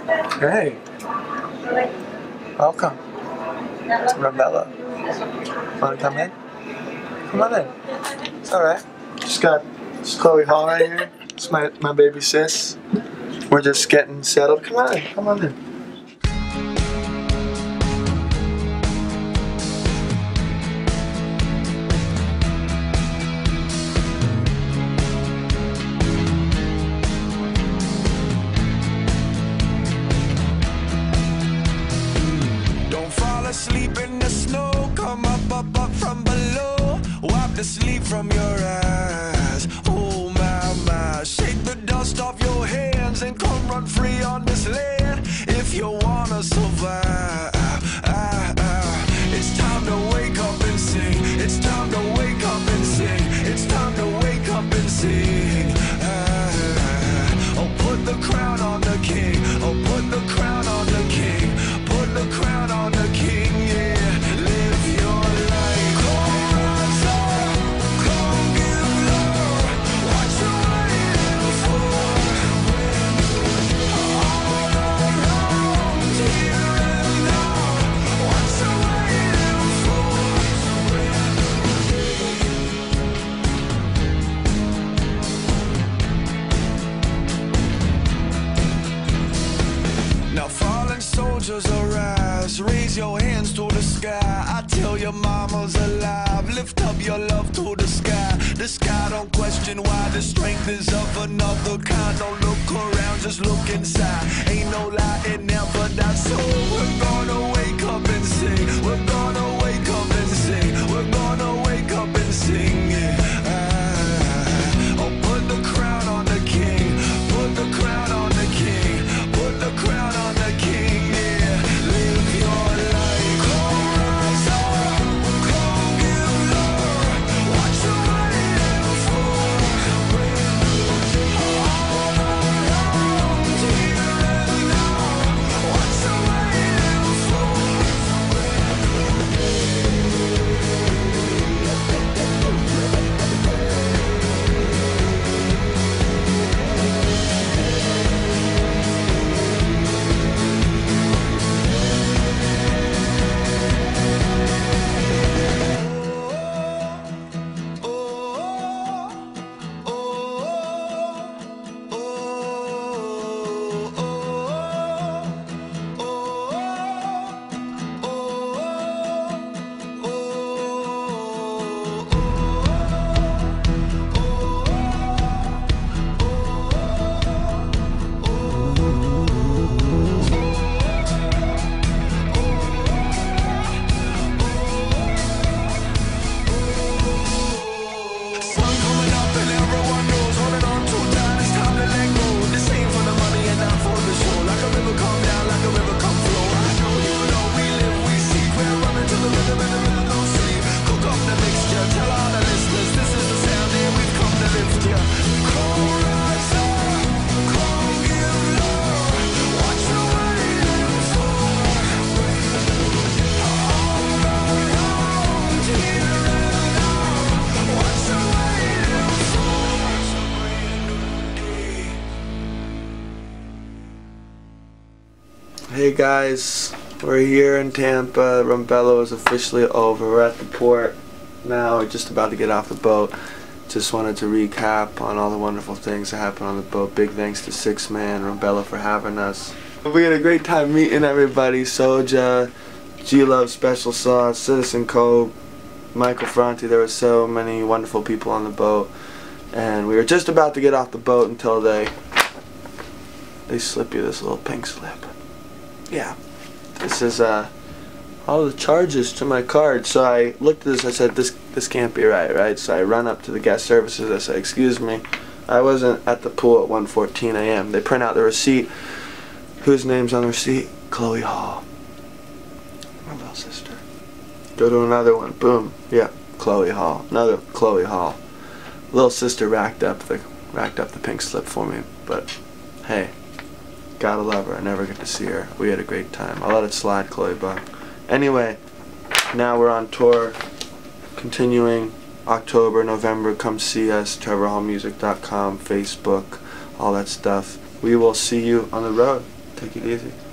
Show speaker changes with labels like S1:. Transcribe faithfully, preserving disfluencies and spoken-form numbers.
S1: Hey, welcome to Rumbello. Want to come in? Come on in. It's alright. Just got this Chloe Hall right here. It's my, my baby sis. We're just getting settled. Come on in. Come on in.
S2: Sleep in the snow, come up, up, up from below. Wipe the sleep from your eyes. Oh my, my. Shake the dust off your hands and come run free on this land. If you wanna survive, ah, ah. It's time to wake up and sing. It's time to wake up and sing. It's time to wake up and sing. Ah, oh, put the crown on the king. Oh, put the crown on the king. Put the crown on the king. Soldiers arise, raise your hands to the sky. I tell your mama's alive, lift up your love to the sky. The sky don't question why, the strength is of another kind. Don't look around, just look inside. Ain't no lie, it never dies. So we're gonna wake up and sing. We're gonna wake up and sing. We're gonna wake up and sing. Yeah. Ah, oh, put the crown on the king. Put the crown on the king. Put the crown on the king.
S1: Hey guys, we're here in Tampa. Rumbello is officially over. We're at the port now. We're just about to get off the boat. Just wanted to recap on all the wonderful things that happened on the boat. Big thanks to Six Man, Rumbello for having us. We had a great time meeting everybody. Soja, G-Love Special Sauce, Citizen Cove, Michael Franti. There were so many wonderful people on the boat. And we were just about to get off the boat until they they slip you this little pink slip. Yeah, this is uh, all the charges to my card. So I looked at this, I said, this this can't be right, right? So I run up to the guest services, I said, excuse me, I wasn't at the pool at one fourteen a m They print out the receipt. Whose name's on the receipt? Chloe Hall. My little sister. Go to another one, boom, yeah, Chloe Hall. Another Chloe Hall. Little sister racked up the, racked up the pink slip for me, but hey. Gotta love her. I never get to see her. We had a great time. I'll let it slide, Chloe Buck. Anyway, now we're on tour. Continuing October, November. Come see us. Trevor Hall Music dot com, Facebook, all that stuff. We will see you on the road. Take it easy.